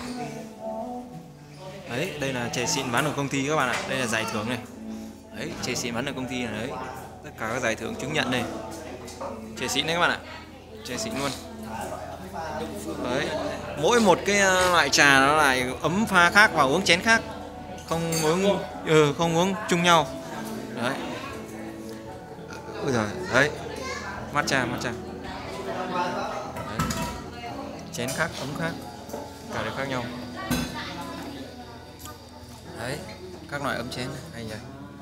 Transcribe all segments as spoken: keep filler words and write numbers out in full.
Đấy, đây là chè xịn bán ở công ty các bạn ạ. Đây là giải thưởng này. Đấy, chè xịn bán ở công ty này đấy. Tất cả các giải thưởng chứng nhận này. Chè xịn đấy các bạn ạ. Chè xịn luôn. Đấy, mỗi một cái loại trà nó lại ấm pha khác và uống chén khác. Không uống ừ, không uống chung nhau. Đấy. Ôi giời, đấy. Matcha, matcha. Đấy. Chén khác, ấm khác. Cả đều khác nhau. Đấy, các loại ấm chén này, hay nhỉ.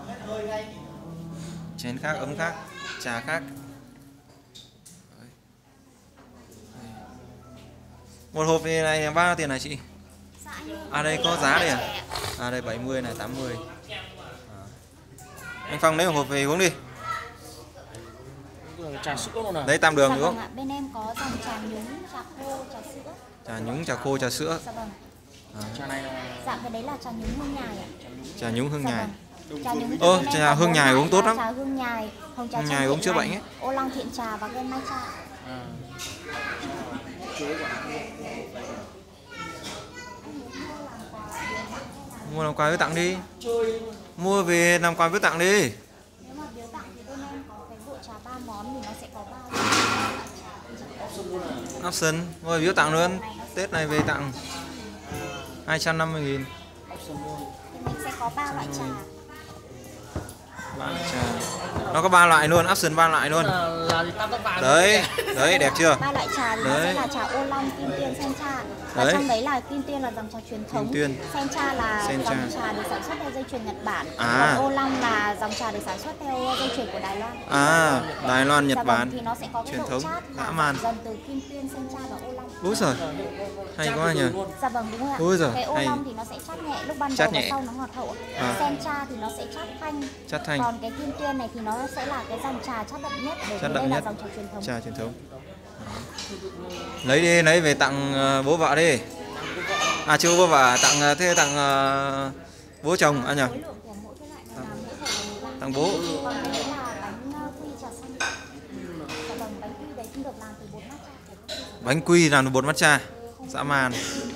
Chén khác, ấm khác, trà khác. Đấy. Một hộp này bao nhiêu tiền này chị? À đây có giá đây à? À đây bảy mươi này, tám mươi. À. Anh Phong lấy một hộp về uống đi. Trà sữa luôn à? Đấy tam đường dạ đúng vâng không? ạ. Bên em có dòng trà nhúng, trà khô, trà sữa. Trà nhúng, trà khô, trà sữa. Dạ vâng. À. Trà này là... Dạ cái đấy là trà nhúng hương nhài ạ. Trà nhúng hương Dạ nhài. vâng. Trà nhúng Ơ, trà hương nhài uống tốt lắm. Trà hương nhài, hồng trà Hương nhài uống chữa bệnh ấy. ô long thiện trà và gen matcha. À. Mua làm quà biếu tặng đi. Mua về làm quà biếu tặng đi. Nếu mà biếu tặng thì bên em có cái bộ trà ba món thì nó sẽ có ba loại. Option, mua biếu tặng luôn. Tết này về tặng hai trăm năm mươi nghìn. Thì mình sẽ có ba loại trà. Ba loại trà. Nó có ba loại luôn, option ba loại luôn. Là, là gì tam giác vàng. Đấy, đấy đẹp chưa? Ba loại trà thì nó Đấy. sẽ là trà ô long, kim tiên, sen cha. Và Đấy. trong đấy là kim tiên là dòng trà truyền thống, Kim tuyên. sen cha là Sen dòng cha. trà được sản xuất theo dây chuyền Nhật Bản, À. còn ô long là dòng trà được sản xuất theo dây chuyền của Đài Loan. À, Đài Loan, Dạ Nhật vâng, Bản. thì nó sẽ có cái Truyền độ thống, chát dã là man. dần từ kim tuyên, sen cha và ô long. Úi giời, hay quá nhỉ. Dạ vâng đúng rồi ạ. Ôi giời, cái ô hay. long thì nó sẽ chát nhẹ lúc ban đầu Chát và nhẹ. sau nó ngọt hậu. À. Sen cha thì nó sẽ chát thanh. Chát thanh. Còn cái kim tuyên này thì nó sẽ là cái dòng trà chát đậm nhất, bởi Chát vì đậm đây là nhất. dòng trà truyền thống. Trà truyền thống. Lấy đi, lấy về tặng ờ, bố vợ đi. À chưa bố vợ, tặng ờ, thế tặng ờ, bố chồng à nhỉ? Khối lượng của mỗi cái loại này là mỗi hộp là mười lăm. Tặng bố. Còn cái đấy là bánh ờ, quy trà xanh. Dạ vâng, bánh quy đấy cũng được làm từ bột matcha. Bánh quy làm từ bột matcha. Dã man.